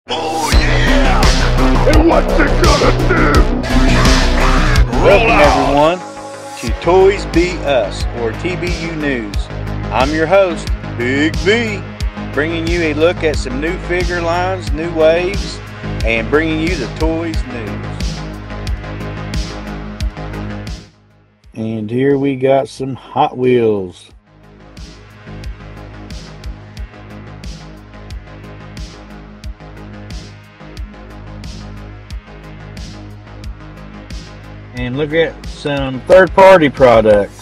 Oh yeah! And what's it gonna do? Welcome everyone to Toys Be Us, or TBU News. I'm your host, Big V, bringing you a look at some new figure lines, new waves, and bringing you the Toys News. And here we got some Hot Wheels. And look at some third-party products.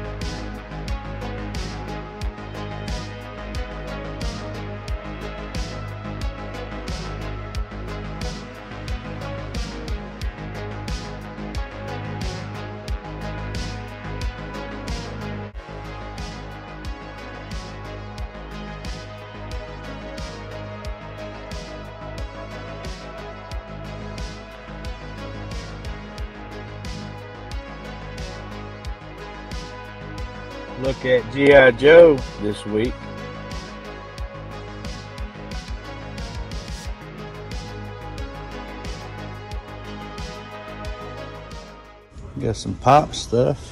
Look at G.I. Joe this week. Got some pop stuff.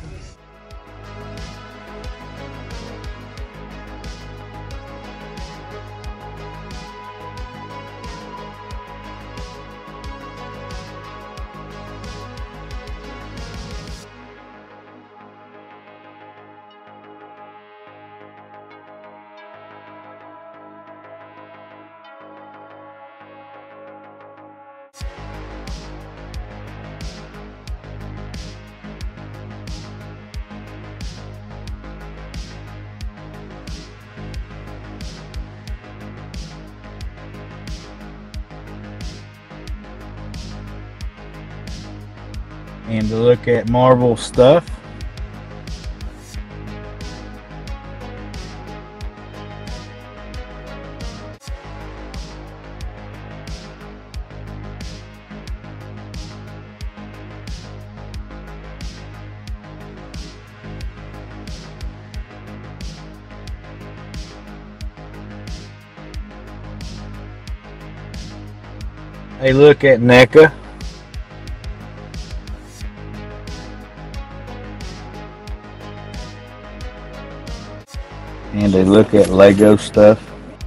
And to look at Marvel stuff. A look at NECA. And a look at Lego stuff.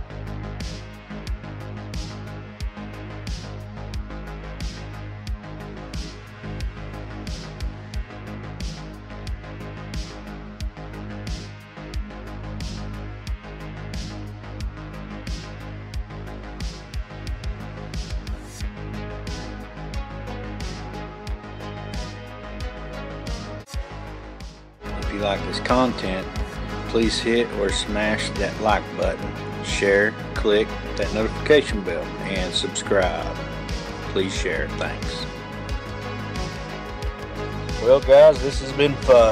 If you like this content, please hit or smash that like button, share, click that notification bell, and subscribe. Please share. Thanks. Well guys, this has been fun.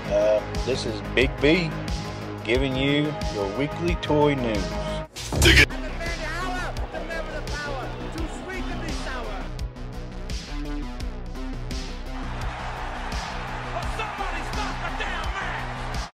This is Big B giving you your weekly toy news.